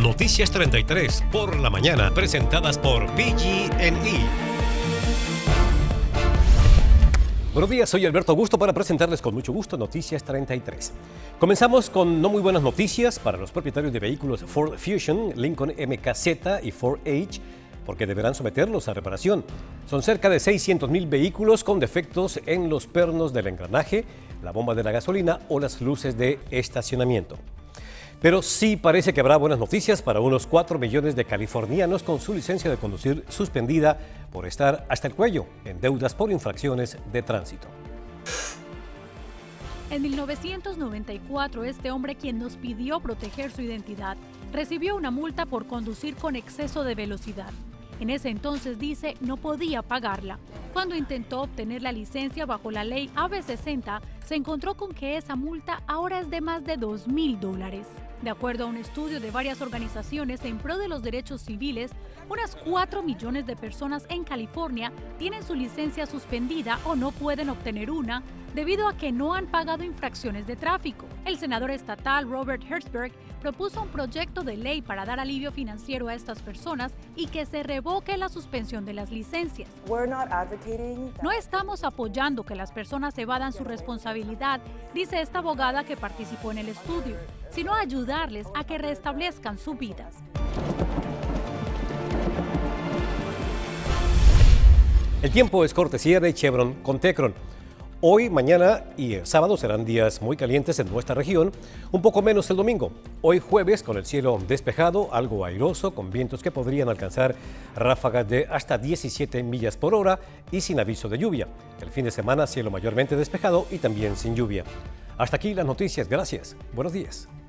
Noticias 33 por la mañana, presentadas por PG&E. Buenos días, soy Alberto Augusto para presentarles con mucho gusto Noticias 33. Comenzamos con no muy buenas noticias para los propietarios de vehículos Ford Fusion, Lincoln MKZ y Ford Edge, porque deberán someterlos a reparación. Son cerca de 600,000 vehículos con defectos en los pernos del engranaje, la bomba de la gasolina o las luces de estacionamiento. Pero sí parece que habrá buenas noticias para unos 4 millones de californianos con su licencia de conducir suspendida por estar hasta el cuello en deudas por infracciones de tránsito. En 1994, este hombre, quien nos pidió proteger su identidad, recibió una multa por conducir con exceso de velocidad. En ese entonces, dice, no podía pagarla. Cuando intentó obtener la licencia bajo la ley AB60, se encontró con que esa multa ahora es de más de $2,000. De acuerdo a un estudio de varias organizaciones en pro de los derechos civiles, unas 4 millones de personas en California tienen su licencia suspendida o no pueden obtener una debido a que no han pagado infracciones de tráfico. El senador estatal Robert Hertzberg propuso un proyecto de ley para dar alivio financiero a estas personas y que se revoque la suspensión de las licencias. No estamos apoyando que las personas evadan su responsabilidad, dice esta abogada que participó en el estudio, sino ayudarles a que restablezcan sus vidas. El tiempo es cortesía de Chevron con Tecron. Hoy, mañana y el sábado serán días muy calientes en nuestra región, un poco menos el domingo. Hoy jueves con el cielo despejado, algo airoso, con vientos que podrían alcanzar ráfagas de hasta 17 millas por hora y sin aviso de lluvia. El fin de semana cielo mayormente despejado y también sin lluvia. Hasta aquí las noticias, gracias. Buenos días.